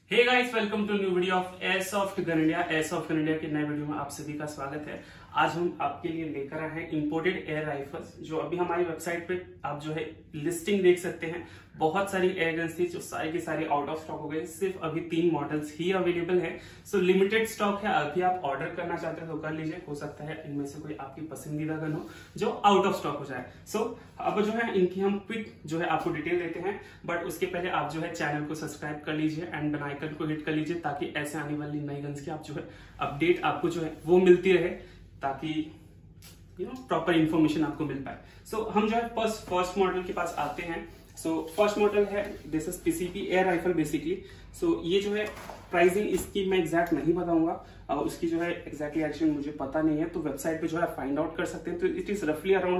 Hey guys, welcome to new video of airsoft gun India. Airsoft gun India के नए video में आप सभी का स्वागत है। आज हम आपके लिए लेकर आए हैं इंपोर्टेड एयर राइफल्स, जो अभी हमारी वेबसाइट पे आप जो है लिस्टिंग देख सकते हैं। बहुत सारी एयर गन्स थी जो सारी की सारी आउट ऑफ स्टॉक हो गई। सिर्फ अभी 3 मॉडल्स ही अवेलेबल है। सो लिमिटेड स्टॉक है। अभी आप ऑर्डर करना चाहते हैं तो कर लीजिए। हो सकता है इनमें से कोई आपकी पसंदीदा गन हो जो आउट ऑफ स्टॉक हो जाए। सो अब जो है इनकी हम क्विक जो है आपको डिटेल देते हैं, बट उसके पहले आप जो है चैनल को सब्सक्राइब कर लीजिए एंड बेल आइकन को हिट कर लीजिए, ताकि ऐसे आने वाली नई गन्स की आप जो है अपडेट आपको जो है वो मिलती रहे, ताकि प्रॉपर इंफॉर्मेशन आपको मिल पाए। सो हम जो है फर्स्ट मॉडल के पास आते हैं। सो फर्स्ट मॉडल है this is PCP air rifle basically. So ये जो है प्राइसिंग इसकी मैं एग्जैक्ट नहीं बताऊंगा, उसकी जो है एग्जैक्टली एक्चुअली मुझे पता नहीं है, तो वेबसाइट पे जो है फाइंड आउट कर सकते हैं। तो इट इज रफली अराउंड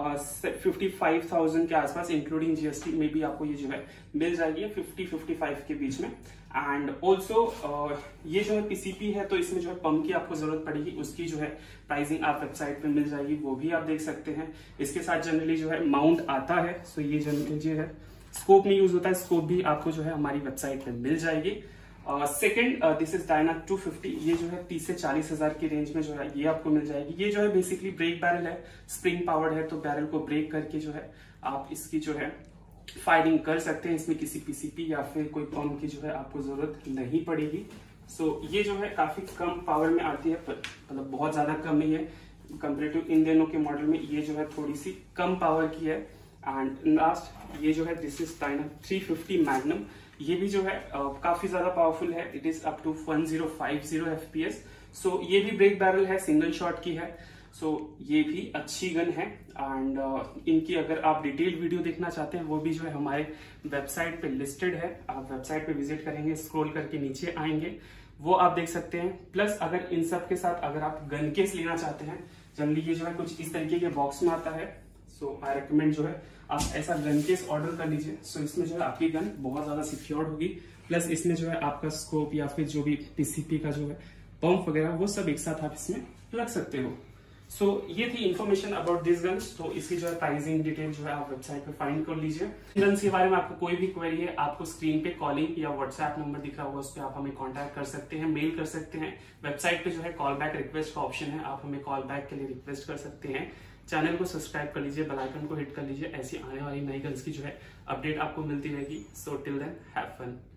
55,000 के आसपास इंक्लूडिंग जीएसटी में भी आपको ये जो है मिल जाएगी 50-55 के बीच में। एंड ऑल्सो ये जो है पीसीपी है, तो इसमें जो है पंप की आपको जरूरत पड़ेगी, उसकी जो है प्राइसिंग आप वेबसाइट पे मिल जाएगी, वो भी आप देख सकते हैं। इसके साथ जनरली जो है माउंट आता है। सो ये जनरली जो है स्कोप में यूज होता है, स्कोप भी आपको जो है हमारी वेबसाइट पे मिल जाएगी। Second this is Diana 250। ये जो है 30 से 40 हजार की रेंज में जो है ये आपको मिल जाएगी। ये जो है बेसिकली ब्रेक बैरल है, स्प्रिंग पावर्ड है, तो बैरल को ब्रेक करके जो है आप इसकी जो है फायरिंग कर सकते हैं। इसमें किसी पीसीपी या फिर कोई पंप की जो है आपको जरूरत नहीं पड़ेगी। सो ये जो है काफी कम पावर में आती है, मतलब बहुत ज्यादा कम नहीं है कंपेरेटिव इन दोनों के मॉडल में। ये जो है थोड़ी सी कम पावर की है। एंड लास्ट ये जो है दिस इज डायना 350 मैग्नम। ये भी जो है काफी ज्यादा पावरफुल है। It is up to 1050 FPS। So ये भी ब्रेक बैरल है, सिंगल शॉट की है। सो ये भी अच्छी गन है। एंड इनकी अगर आप डिटेल वीडियो देखना चाहते हैं, वो भी जो है हमारे वेबसाइट पे लिस्टेड है। आप वेबसाइट पे विजिट करेंगे, स्क्रॉल करके नीचे आएंगे, वो आप देख सकते हैं। प्लस अगर इन सब के साथ अगर आप गन केस लेना चाहते हैं, जनरली ये जो है कुछ इस तरीके के बॉक्स में आता है। सो आई रिकमेंड जो है आप ऐसा गन केस ऑर्डर कर लीजिए। सो इसमें जो है आपकी गन बहुत ज्यादा सिक्योर्ड होगी। प्लस इसमें जो है आपका स्कोप या फिर जो भी पीसीपी का जो है पंप वगैरह, वो सब एक साथ आप इसमें रख सकते हो। सो ये थी इन्फॉर्मेशन अबाउट दिस गन्स। तो इसकी जो है प्राइसिंग डिटेल जो है आप वेबसाइट पे फाइंड कर लीजिए। गन्स के बारे में आपको कोई भी क्वेरी है, आपको स्क्रीन पे कॉलिंग या व्हाट्सएप नंबर दिख रहा होगा, उस पर आप हमें कांटेक्ट कर सकते हैं, मेल कर सकते हैं। वेबसाइट पे जो है कॉल बैक रिक्वेस्ट का ऑप्शन है, आप हमें कॉल बैक के लिए रिक्वेस्ट कर सकते हैं। चैनल को सब्सक्राइब कर लीजिए, बेल आइकन को हिट कर लीजिए। ऐसी आने वाली नई गन्स की जो है अपडेट आपको मिलती रहेगी। So till then have fun.